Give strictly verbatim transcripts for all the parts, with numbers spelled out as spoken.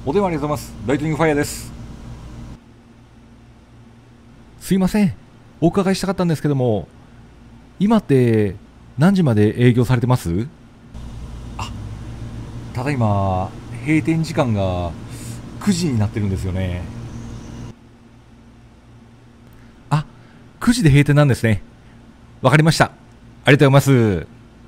お電話ありがとうございます。ライトニングファイヤーです。 すいません、お伺いしたかったんですけども、今って何時まで営業されてます？ あ、ただいま閉店時間がくじになってるんですよね。 あ、くじで閉店なんですね。わかりました。ありがとうございます。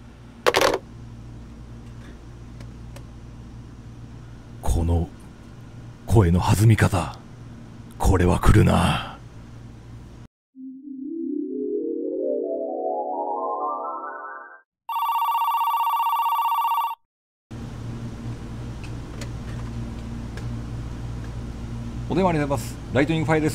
この声の弾み方、これは来るな。 お電話ありがとうございます。ライトニングファイヤーです。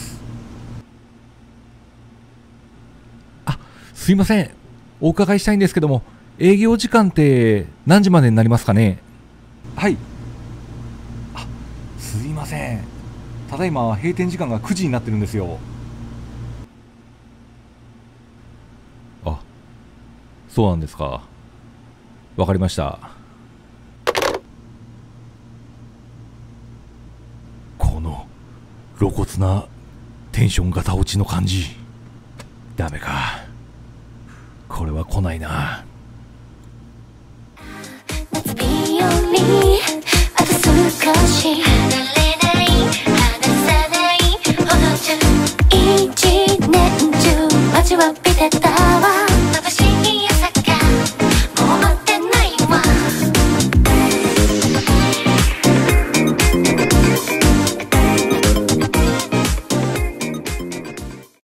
あ、すいません、お伺いしたいんですけども、営業時間って何時までになりますかね？ はい。あ、すいません。ただいま閉店時間がくじになってるんですよ。 あ、そうなんですか。わかりました。この露骨なテンションガタ落ちの感じ、ダメか。これは来ないな。